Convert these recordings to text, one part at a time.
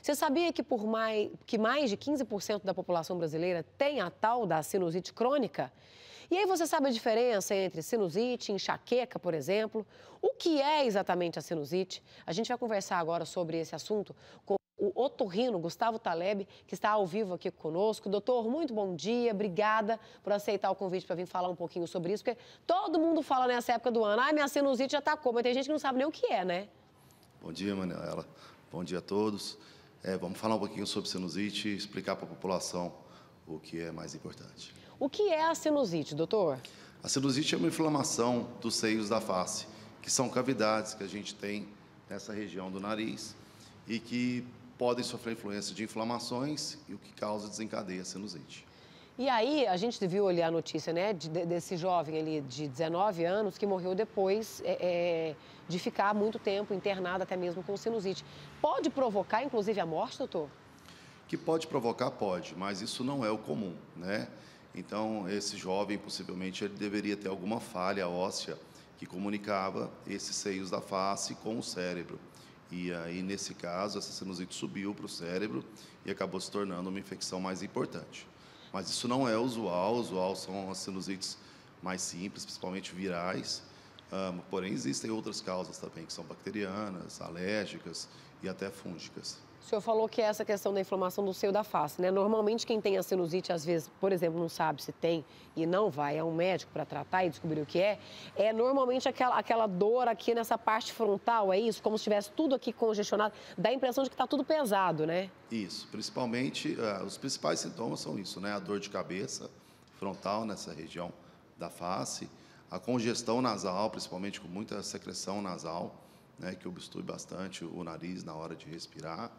Você sabia que que mais de 15% da população brasileira tem a tal da sinusite crônica? E aí você sabe a diferença entre sinusite e enxaqueca, por exemplo? O que é exatamente a sinusite? A gente vai conversar agora sobre esse assunto com o otorrino Gustavo Taleb, que está ao vivo aqui conosco. Doutor, muito bom dia, obrigada por aceitar o convite para vir falar um pouquinho sobre isso, porque todo mundo fala nessa época do ano, minha sinusite já atacou, mas tem gente que não sabe nem o que é, né? Bom dia, Manuela. Bom dia a todos. Vamos falar um pouquinho sobre sinusite e explicar para a população o que é mais importante. O que é a sinusite, doutor? A sinusite é uma inflamação dos seios da face, que são cavidades que a gente tem nessa região do nariz e que podem sofrer influência de inflamações e o que causa desencadeia a sinusite. E aí, a gente viu ali a notícia, né, desse jovem ali de 19 anos que morreu depois de ficar muito tempo internado, até mesmo com sinusite. Pode provocar, inclusive, a morte, doutor? Que pode provocar, pode, mas isso não é o comum, né? Então, esse jovem, possivelmente, ele deveria ter alguma falha óssea que comunicava esses seios da face com o cérebro. E aí, nesse caso, essa sinusite subiu para o cérebro e acabou se tornando uma infecção mais importante. Mas isso não é usual são as sinusites mais simples, principalmente virais, porém existem outras causas também, que são bacterianas, alérgicas e até fúngicas. O senhor falou que é essa questão da inflamação do seio da face, né? Normalmente quem tem a sinusite, às vezes, por exemplo, não sabe se tem e não vai a um médico para tratar e descobrir o que é normalmente aquela dor aqui nessa parte frontal, é isso? Como se tivesse tudo aqui congestionado, dá a impressão de que está tudo pesado, né? Isso, principalmente, os principais sintomas são isso, né? A dor de cabeça frontal nessa região da face, a congestão nasal, principalmente com muita secreção nasal, né, que obstrui bastante o nariz na hora de respirar,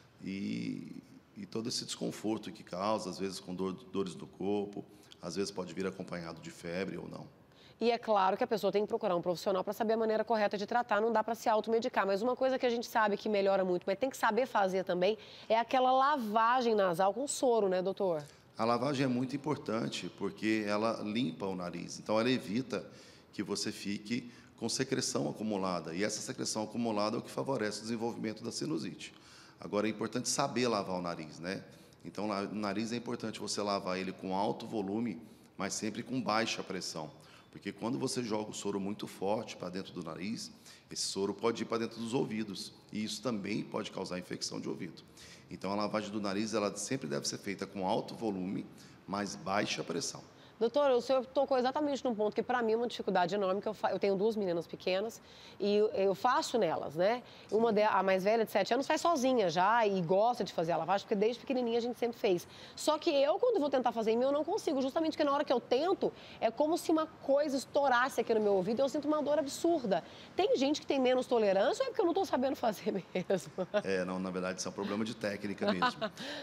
e todo esse desconforto que causa, às vezes com dores no corpo, às vezes pode vir acompanhado de febre ou não. E é claro que a pessoa tem que procurar um profissional para saber a maneira correta de tratar, não dá para se automedicar. Mas uma coisa que a gente sabe que melhora muito, mas tem que saber fazer também, é aquela lavagem nasal com soro, né, doutor? A lavagem é muito importante porque ela limpa o nariz, então ela evita que você fique com secreção acumulada, e essa secreção acumulada é o que favorece o desenvolvimento da sinusite. Agora, é importante saber lavar o nariz, né? Então, o nariz é importante você lavar ele com alto volume, mas sempre com baixa pressão, porque quando você joga o soro muito forte para dentro do nariz, esse soro pode ir para dentro dos ouvidos, e isso também pode causar infecção de ouvido. Então, a lavagem do nariz, ela sempre deve ser feita com alto volume, mas baixa pressão. Doutor, o senhor tocou exatamente num ponto que para mim é uma dificuldade enorme, que eu tenho duas meninas pequenas e eu faço nelas, né? A mais velha, de 7 anos, faz sozinha já e gosta de fazer a lavagem, porque desde pequenininha a gente sempre fez. Só que eu, quando vou tentar fazer em mim, eu não consigo, justamente porque na hora que eu tento, é como se uma coisa estourasse aqui no meu ouvido e eu sinto uma dor absurda. Tem gente que tem menos tolerância ou é porque eu não estou sabendo fazer mesmo? Não, na verdade, isso é um problema de técnica mesmo.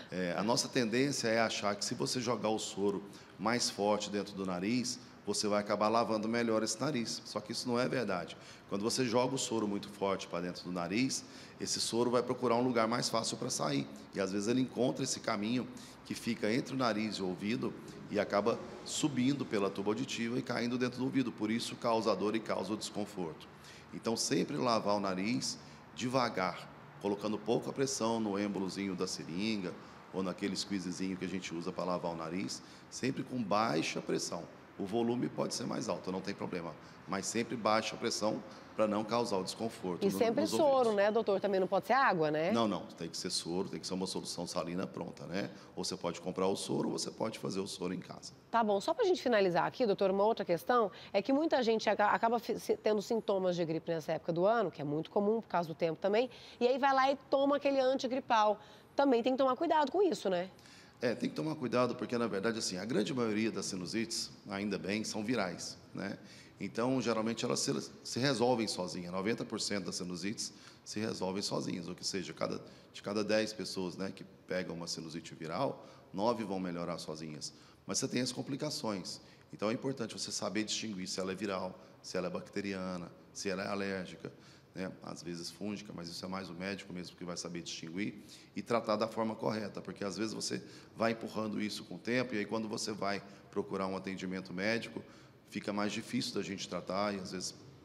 A nossa tendência é achar que se você jogar o soro mais forte dentro do nariz, você vai acabar lavando melhor esse nariz. Só que isso não é verdade. Quando você joga o soro muito forte para dentro do nariz, esse soro vai procurar um lugar mais fácil para sair. E às vezes ele encontra esse caminho que fica entre o nariz e o ouvido e acaba subindo pela tuba auditiva e caindo dentro do ouvido. Por isso causa dor e causa o desconforto. Então sempre lavar o nariz devagar, colocando pouca pressão no êmbolozinho da seringa ou naquele squeezezinho que a gente usa para lavar o nariz, sempre com baixa pressão. O volume pode ser mais alto, não tem problema, mas sempre baixa pressão para não causar o desconforto. E sempre nos soro, ouvidos. né, doutor? Também não pode ser água, né? Não, tem que ser soro, tem que ser uma solução salina pronta, né? Ou você pode comprar o soro, ou você pode fazer o soro em casa. Tá bom, só para a gente finalizar aqui, doutor, uma outra questão é que muita gente acaba tendo sintomas de gripe nessa época do ano, que é muito comum por causa do tempo também, e aí vai lá e toma aquele antigripal. Também tem que tomar cuidado com isso, né? Tem que tomar cuidado porque, na verdade, assim, a grande maioria das sinusites, ainda bem, são virais, né? Então, geralmente, elas se resolvem sozinhas. 90% das sinusites se resolvem sozinhas, ou seja, de cada 10 pessoas, né, que pegam uma sinusite viral, 9 vão melhorar sozinhas. Mas você tem as complicações. Então, é importante você saber distinguir se ela é viral, se ela é bacteriana, se ela é alérgica, né? Às vezes fúngica, mas isso é mais o médico mesmo que vai saber distinguir e tratar da forma correta, porque às vezes você vai empurrando isso com o tempo e aí quando você vai procurar um atendimento médico, fica mais difícil da gente tratar e às vezes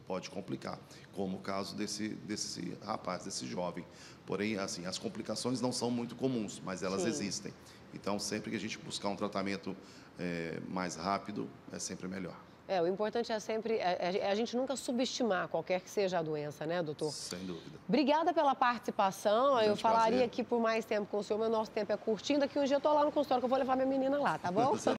pode complicar, como o caso desse rapaz, desse jovem. Porém, assim, as complicações não são muito comuns, mas elas Sim. existem. Então, sempre que a gente buscar um tratamento mais rápido, é sempre melhor. O importante é sempre a gente nunca subestimar qualquer que seja a doença, né, doutor? Sem dúvida. Obrigada pela participação. Eu falaria prazer. aqui por mais tempo com o senhor, mas o nosso tempo é curtinho. Daqui um dia eu estou lá no consultório que eu vou levar minha menina lá, tá bom?